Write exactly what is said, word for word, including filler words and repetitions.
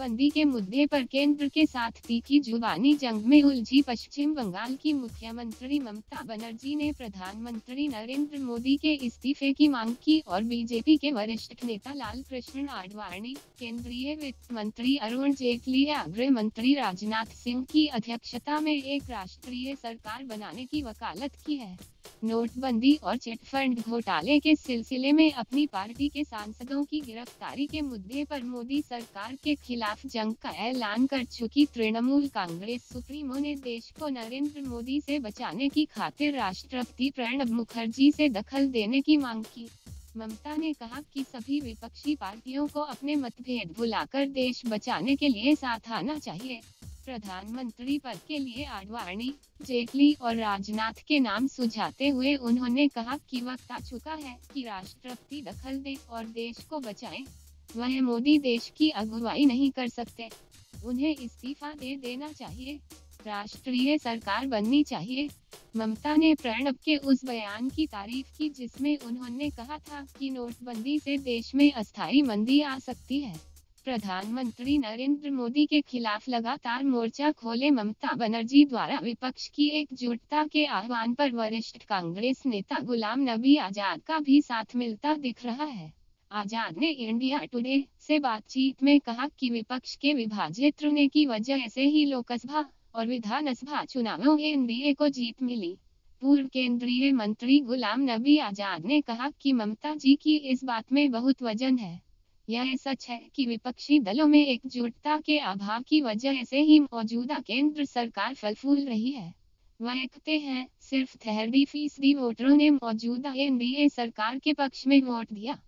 नोटबंदी के मुद्दे पर केंद्र के साथ तीखी जुबानी जंग में उलझी पश्चिम बंगाल की मुख्यमंत्री ममता बनर्जी ने प्रधानमंत्री नरेंद्र मोदी के इस्तीफे की मांग की और बीजेपी के वरिष्ठ नेता लाल कृष्ण आडवाणी, केंद्रीय वित्त मंत्री अरुण जेटली या गृह मंत्री राजनाथ सिंह की अध्यक्षता में एक राष्ट्रीय सरकार बनाने की वकालत की है। नोटबंदी और चिटफंड घोटाले के सिलसिले में अपनी पार्टी के सांसदों की गिरफ्तारी के मुद्दे पर मोदी सरकार के खिलाफ जंग का ऐलान कर चुकी तृणमूल कांग्रेस सुप्रीमो ने देश को नरेंद्र मोदी से बचाने की खातिर राष्ट्रपति प्रणब मुखर्जी से दखल देने की मांग की। ममता ने कहा कि सभी विपक्षी पार्टियों को अपने मतभेद भुलाकर देश बचाने के लिए साथ आना चाहिए। प्रधानमंत्री पद के लिए आडवाणी, जेटली और राजनाथ के नाम सुझाते हुए उन्होंने कहा कि वक्त आ चुका है कि राष्ट्रपति दखल दे और देश को बचाएं। वह मोदी देश की अगुवाई नहीं कर सकते, उन्हें इस्तीफा दे देना चाहिए, राष्ट्रीय सरकार बननी चाहिए। ममता ने प्रणब के उस बयान की तारीफ की जिसमें उन्होंने कहा था कि नोटबंदी से देश में अस्थायी मंदी आ सकती है। प्रधानमंत्री नरेंद्र मोदी के खिलाफ लगातार मोर्चा खोले ममता बनर्जी द्वारा विपक्ष की एकजुटता के आह्वान पर वरिष्ठ कांग्रेस नेता गुलाम नबी आजाद का भी साथ मिलता दिख रहा है। आजाद ने इंडिया टुडे से बातचीत में कहा कि विपक्ष के विभाजित रहने की वजह से ही लोकसभा और विधानसभा चुनावों में एनडीए को जीत मिली। पूर्व केंद्रीय मंत्री गुलाम नबी आजाद ने कहा कि ममता जी की इस बात में बहुत वजन है। यह सच है कि विपक्षी दलों में एकजुटता के अभाव की वजह से ही मौजूदा केंद्र सरकार फल फूल रही है। वह कहते हैं, सिर्फ तिहत्तर फीसदी वोटरों ने मौजूदा एनडीए सरकार के पक्ष में वोट दिया।